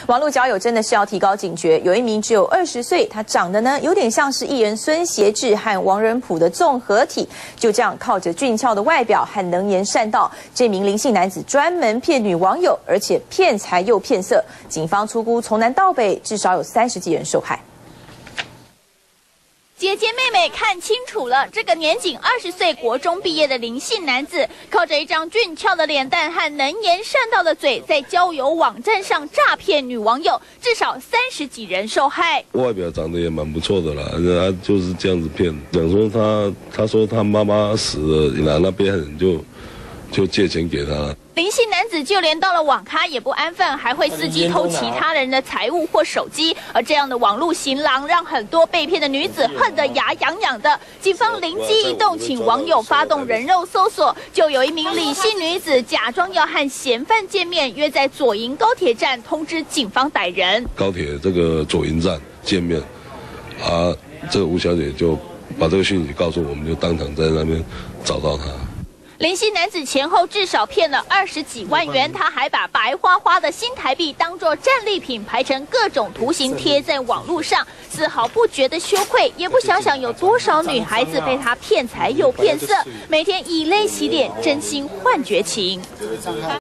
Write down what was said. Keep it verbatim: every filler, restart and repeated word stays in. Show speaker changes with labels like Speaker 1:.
Speaker 1: 网络交友真的是要提高警觉。有一名只有二十岁，他长得呢有点像是艺人孙协志和王仁甫的综合体，就这样靠着俊俏的外表和能言善道，这名林姓男子专门骗女网友，而且骗财又骗色。警方粗估从南到北至少有三十几人受害。
Speaker 2: 姐姐妹妹看清楚了，这个年仅二十岁国中毕业的林姓男子，靠着一张俊俏的脸蛋和能言善道的嘴，在交友网站上诈骗女网友，至少三十几人受害。
Speaker 3: 外表长得也蛮不错的啦，他就是这样子骗，讲说他他说他妈妈死了，那那边人就就借钱给他。
Speaker 2: 林姓男子就连到了网咖也不安分，还会伺机偷其他人的财物或手机。而这样的网络行囊，让很多被骗的女子恨得牙痒痒的。警方灵机一动，请网友发动人肉搜索，就有一名李姓女子假装要和嫌犯见面，约在左营高铁站通知警方逮人。
Speaker 3: 高铁这个左营站见面，啊，这个吴小姐就把这个讯息告诉我们，就当场在那边找到她。
Speaker 2: 林姓男子前后至少骗了二十几万元，他还把白花花的新台币当作战利品排成各种图形贴在网络上，丝毫不觉得羞愧，也不想想有多少女孩子被他骗财又骗色，每天以泪洗脸，真心换绝情。